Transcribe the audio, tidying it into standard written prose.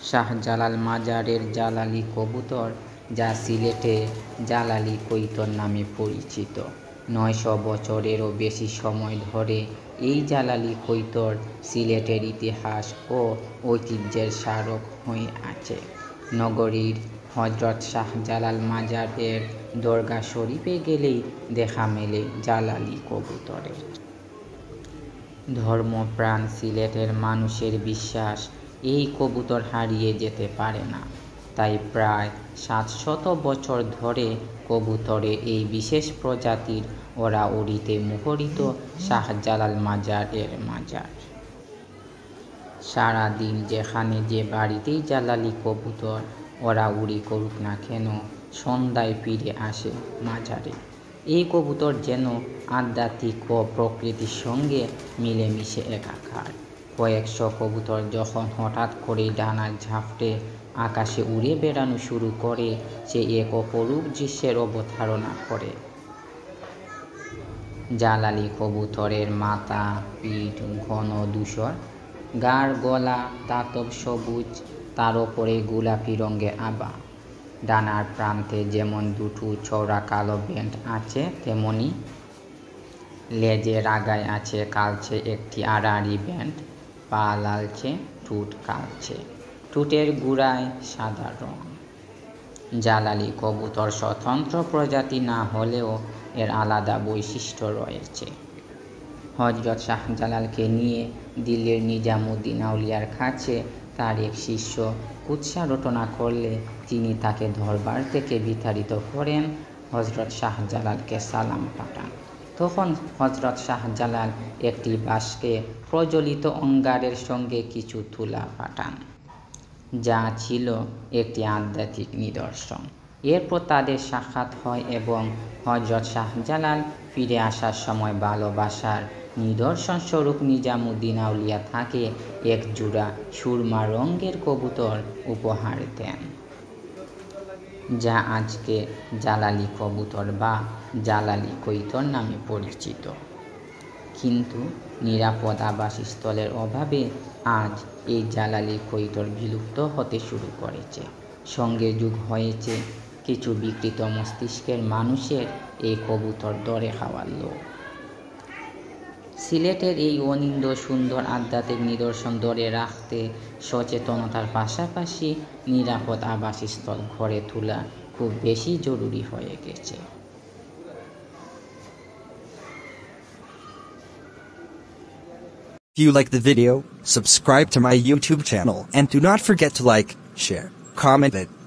শাহজালাল মাজারের জালালি কবুতর, যা সিলেটে জালালি কইতর নামে পরিচিত। ৯০০ বছরেরও বেশি সময় ধরে এই জালালি কইতর সিলেটের ইতিহাস ও ঐতিহ্যের স্মারক হয়ে আছে। নগরীর হযরত শাহজালাল মাজারের দরগা শরীফে গেলেই দেখা মেলে জালালি কবুতরের। ধর্মপ্রাণ সিলেটের মানুষের বিশ্বাস, এই কবুতর হারিয়ে যেতে পারে না। তাই প্রায় ৭০০ বছর ধরে কবুতরে এই বিশেষ প্রজাতির ওড়াউড়িতে মুখরিত শাহজালাল মাজারের মাজার। সারাদিন যেখানে যে বাড়িতেই জালালি কবুতর ওড়াউড়ি করুক না কেন, সন্ধ্যায় ফিরে আসে মাজারে। এই কবুতর যেন আধ্যাত্মিক ও প্রকৃতির সঙ্গে মিলেমিশে একাকার। কয়েকশো কবুতর যখন হঠাৎ করে ডানা ঝাপটে আকাশে উড়ে বেড়ানো শুরু করে, সে এক অপরূপ দৃশ্যের অবতারণা করে। জালালি কবুতরের মাথা, পিঠ ঘন ধূসর, গাড় গলা দাতব সবুজ, তার ওপরে গোলাপি রঙের আভা। ডানার প্রান্তে যেমন দুটো চওড়া কালো ব্যান্ড আছে, তেমনি লেজের আগায় আছে কালচে একটি আড়াআড়ি ব্যান্ড। পা লালচে, ঠোঁট কালচে, ঠোঁটের গোড়ায় সাদা রং। জালালি কবুতর স্বতন্ত্র প্রজাতি না হলেও এর আলাদা বৈশিষ্ট্য রয়েছে। হযরত শাহজালালকে নিয়ে দিল্লির নিজামুদ্দিন আউলিয়ার কাছে তার এক শিষ্য কুৎসা রটনা করলে তিনি তাকে দরবার থেকে বিতাড়িত করেন। হযরত শাহজালালকে সালাম পাঠান। তখন হযরত শাহজালাল একটি বাঁশকে প্রজ্বলিত অঙ্গারের সঙ্গে কিছু তুলা পাঠান, যা ছিল একটি আধ্যাত্মিক নিদর্শন। এরপর তাদের সাক্ষাৎ হয় এবং হযরত শাহজালাল ফিরে আসার সময় ভালোবাসার নিদর্শন স্বরূপ নিজামুদ্দিন আউলিয়া তাকে এক জোড়া সুরমা রঙের কবুতর উপহার দেন, যা আজকে জালালি কবুতর বা জালালি কইতর নামে পরিচিত। কিন্তু নিরাপদ আবাসস্থলের অভাবে আজ এই জালালি কইতর বিলুপ্ত হতে শুরু করেছে। সঙ্গে যোগ হয়েছে কিছু বিকৃত মস্তিষ্কের মানুষের এই কবুতর ধরে খাওয়ার লোভ। সিলেটের এই অনিন্দ সুন্দর আধ্যাত্মিক নিদর্শন ধরে রাখতে সচেতনতার পাশাপাশি নিরাপদ আবাসস্থল গড়ে তোলা খুব বেশি জরুরি হয়ে গেছে। If you like the video, subscribe to my YouTube channel and do not forget to like, share, comment it.